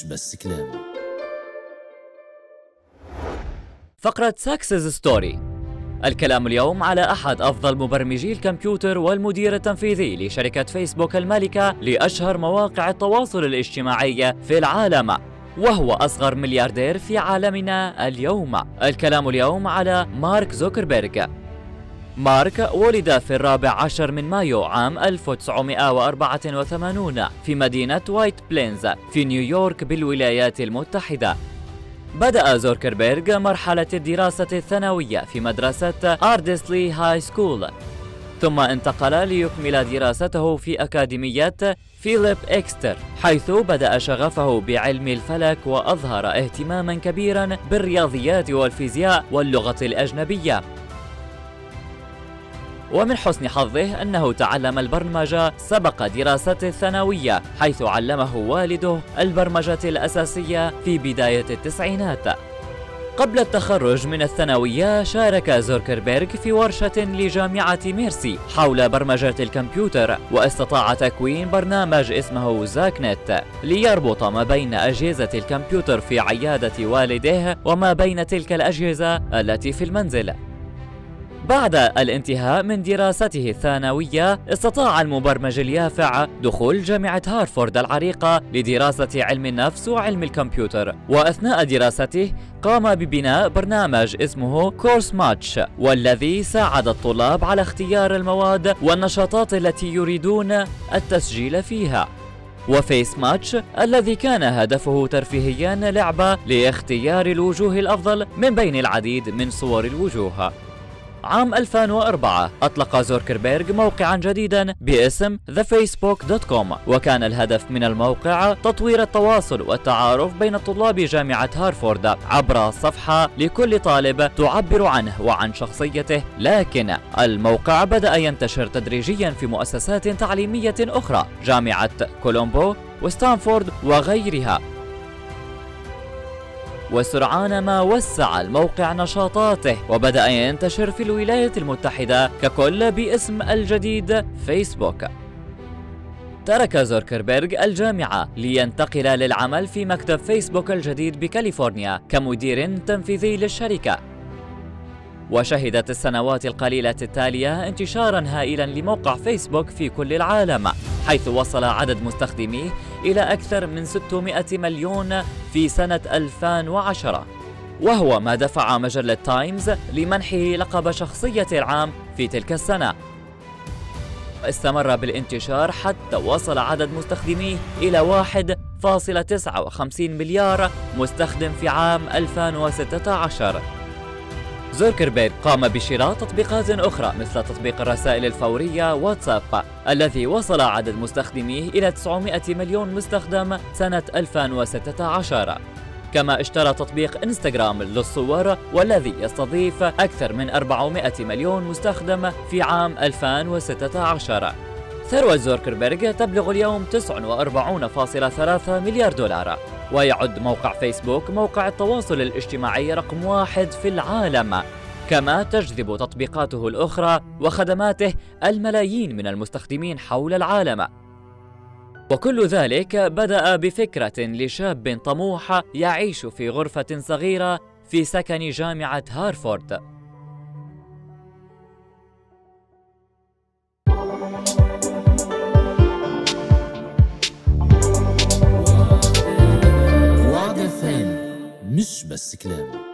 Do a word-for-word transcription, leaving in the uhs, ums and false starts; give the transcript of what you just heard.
بس كلام. فقرة ساكسز ستوري. الكلام اليوم على أحد أفضل مبرمجي الكمبيوتر والمدير التنفيذي لشركة فيسبوك المالكة لأشهر مواقع التواصل الاجتماعي في العالم، وهو أصغر ملياردير في عالمنا اليوم. الكلام اليوم على مارك زوكربيرغ. مارك ولد في الرابع عشر من مايو عام ألف وتسعمائة وأربعة وثمانين في مدينة وايت بلينز في نيويورك بالولايات المتحدة. بدأ زوكربيرغ مرحلة الدراسة الثانوية في مدرسة أردسلي هاي سكول، ثم انتقل ليكمل دراسته في أكاديمية فيليب إكستر، حيث بدأ شغفه بعلم الفلك وأظهر اهتماما كبيرا بالرياضيات والفيزياء واللغة الأجنبية. ومن حسن حظه أنه تعلم البرمجة سبق دراسته الثانوية، حيث علمه والده البرمجة الأساسية في بداية التسعينات. قبل التخرج من الثانوية شارك زوكربيرغ في ورشة لجامعة ميرسي حول برمجة الكمبيوتر، واستطاع تكوين برنامج اسمه زاكنت ليربط ما بين أجهزة الكمبيوتر في عيادة والده وما بين تلك الأجهزة التي في المنزل. بعد الانتهاء من دراسته الثانوية استطاع المبرمج اليافع دخول جامعة هارفارد العريقة لدراسة علم النفس وعلم الكمبيوتر، وأثناء دراسته قام ببناء برنامج اسمه كورس ماتش، والذي ساعد الطلاب على اختيار المواد والنشاطات التي يريدون التسجيل فيها. وفيس ماتش الذي كان هدفه ترفيهيا لعبة لاختيار الوجوه الأفضل من بين العديد من صور الوجوه. عام ألفين وأربعة أطلق زوكربيرغ موقعا جديدا باسم ذا فيسبوك دوت كوم، وكان الهدف من الموقع تطوير التواصل والتعارف بين طلاب جامعة هارفارد عبر صفحة لكل طالب تعبر عنه وعن شخصيته، لكن الموقع بدأ ينتشر تدريجيا في مؤسسات تعليمية أخرى، جامعة كولومبو وستانفورد وغيرها. وسرعان ما وسع الموقع نشاطاته وبدأ ينتشر في الولايات المتحدة ككل باسم الجديد فيسبوك. ترك زوكربيرغ الجامعة لينتقل للعمل في مكتب فيسبوك الجديد بكاليفورنيا كمدير تنفيذي للشركة. وشهدت السنوات القليلة التالية انتشارا هائلا لموقع فيسبوك في كل العالم، حيث وصل عدد مستخدميه إلى أكثر من ستمائة مليون في سنة ألفين وعشرة، وهو ما دفع مجلة تايمز لمنحه لقب شخصية العام في تلك السنة. استمر بالانتشار حتى وصل عدد مستخدميه إلى واحد فاصلة تسعة وخمسين مليار مستخدم في عام ألفين وستة عشر. زوكربيرغ قام بشراء تطبيقات أخرى مثل تطبيق الرسائل الفورية واتساب الذي وصل عدد مستخدميه إلى تسعمائة مليون مستخدم سنة ألفين وستة عشر، كما اشترى تطبيق انستغرام للصور والذي يستضيف أكثر من أربعمائة مليون مستخدم في عام ألفين وستة عشر. ثروة زوكربيرغ تبلغ اليوم تسعة وأربعين فاصلة ثلاثة مليار دولار، ويعد موقع فيسبوك موقع التواصل الاجتماعي رقم واحد في العالم، كما تجذب تطبيقاته الأخرى وخدماته الملايين من المستخدمين حول العالم. وكل ذلك بدأ بفكرة لشاب طموح يعيش في غرفة صغيرة في سكن جامعة هارفارد. مش بس كلام.